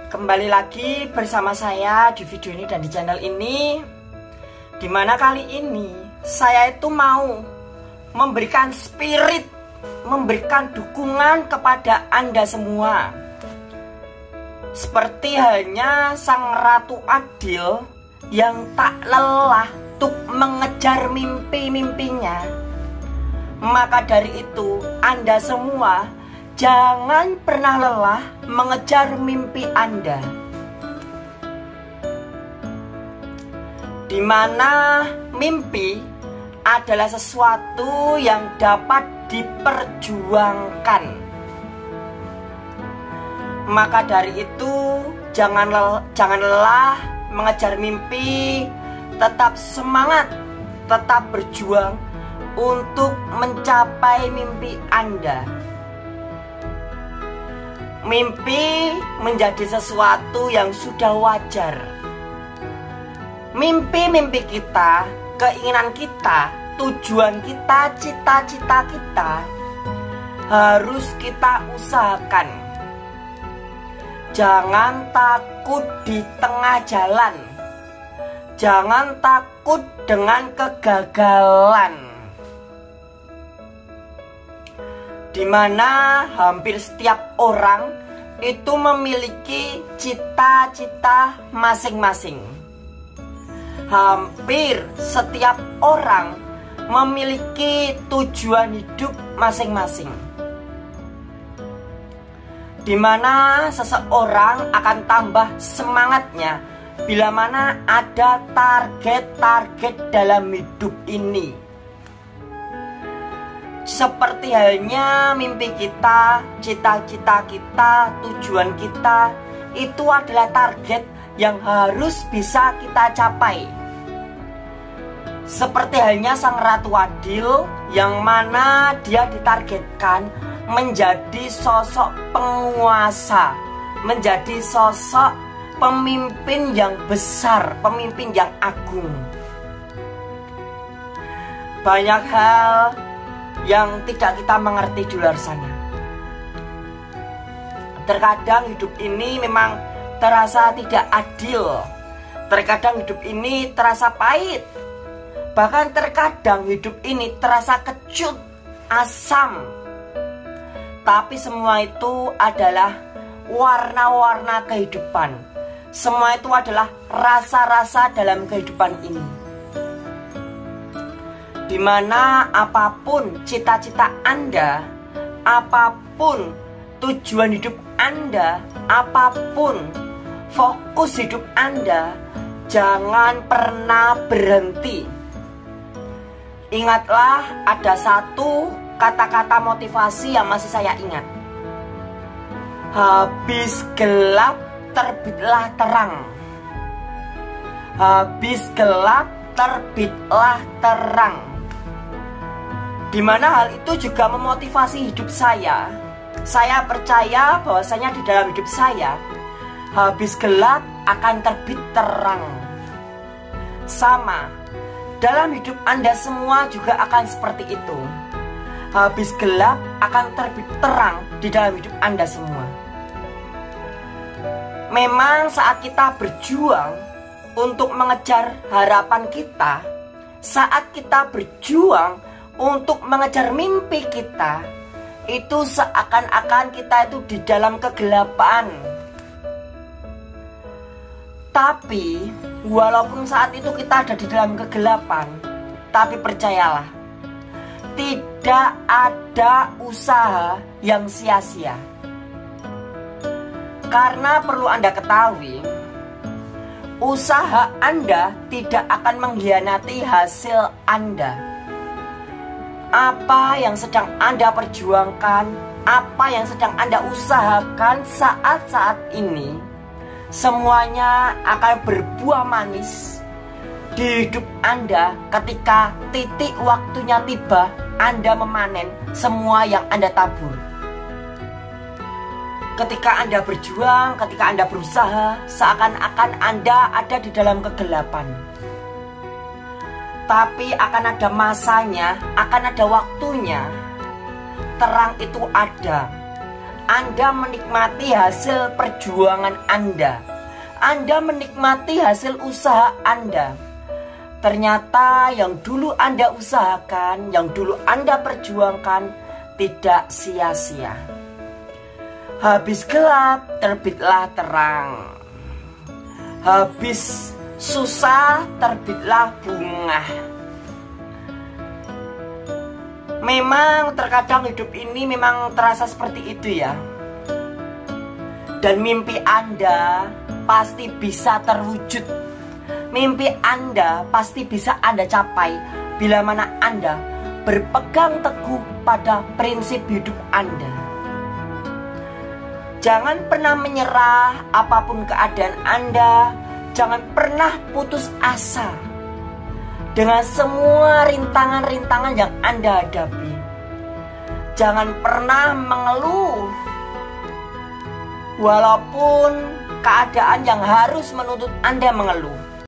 Kembali lagi bersama saya di video ini dan di channel ini, dimana kali ini saya itu mau memberikan spirit, memberikan dukungan kepada Anda semua. Seperti halnya sang Ratu Adil yang tak lelah untuk mengejar mimpi-mimpinya. Maka dari itu Anda semua jangan pernah lelah mengejar mimpi Anda. Dimana mimpi adalah sesuatu yang dapat diperjuangkan. Maka dari itu jangan lelah mengejar mimpi. Tetap semangat, tetap berjuang untuk mencapai mimpi Anda. Mimpi menjadi sesuatu yang sudah wajar. Mimpi-mimpi kita, keinginan kita, tujuan kita, cita-cita kita harus kita usahakan. Jangan takut di tengah jalan. Jangan takut dengan kegagalan. Dimana hampir setiap orang itu memiliki cita-cita masing-masing. Hampir setiap orang memiliki tujuan hidup masing-masing. Dimana seseorang akan tambah semangatnya bila mana ada target-target dalam hidup ini. Seperti halnya mimpi kita, cita-cita kita, tujuan kita, itu adalah target yang harus bisa kita capai. Seperti halnya sang Ratu Adil, yang mana dia ditargetkan menjadi sosok penguasa, menjadi sosok pemimpin yang besar, pemimpin yang agung. Banyak hal yang tidak kita mengerti di luar sana. Terkadang hidup ini memang terasa tidak adil. Terkadang hidup ini terasa pahit. Bahkan terkadang hidup ini terasa kecut, asam. Tapi semua itu adalah warna-warna kehidupan. Semua itu adalah rasa-rasa dalam kehidupan ini. Dimana apapun cita-cita Anda, apapun tujuan hidup Anda, apapun fokus hidup Anda, jangan pernah berhenti. Ingatlah, ada satu kata-kata motivasi yang masih saya ingat. Habis gelap terbitlah terang. Habis gelap terbitlah terang. Dimana hal itu juga memotivasi hidup saya. Saya percaya bahwasanya di dalam hidup saya, habis gelap akan terbit terang. Sama, dalam hidup Anda semua juga akan seperti itu. Habis gelap akan terbit terang di dalam hidup Anda semua. Memang saat kita berjuang untuk mengejar harapan kita, saat kita berjuang untuk mengejar mimpi kita, itu seakan-akan kita itu di dalam kegelapan. Tapi walaupun saat itu kita ada di dalam kegelapan, tapi percayalah, tidak ada usaha yang sia-sia. Karena perlu Anda ketahui, usaha Anda tidak akan mengkhianati hasil Anda. Apa yang sedang Anda perjuangkan, apa yang sedang Anda usahakan saat-saat ini, semuanya akan berbuah manis di hidup Anda ketika titik waktunya tiba. Anda memanen semua yang Anda tabur. Ketika Anda berjuang, ketika Anda berusaha, seakan-akan Anda ada di dalam kegelapan. Tapi akan ada masanya, akan ada waktunya. Terang itu ada. Anda menikmati hasil perjuangan Anda. Anda menikmati hasil usaha Anda. Ternyata yang dulu Anda usahakan, yang dulu Anda perjuangkan tidak sia-sia. Habis gelap, terbitlah terang. Habis susah, terbitlah bunga. Memang terkadang hidup ini memang terasa seperti itu ya. Dan mimpi Anda pasti bisa terwujud. Mimpi Anda pasti bisa Anda capai bila mana Anda berpegang teguh pada prinsip hidup Anda. Jangan pernah menyerah apapun keadaan Anda. Jangan pernah putus asa dengan semua rintangan-rintangan yang Anda hadapi. Jangan pernah mengeluh walaupun keadaan yang harus menuntut Anda mengeluh.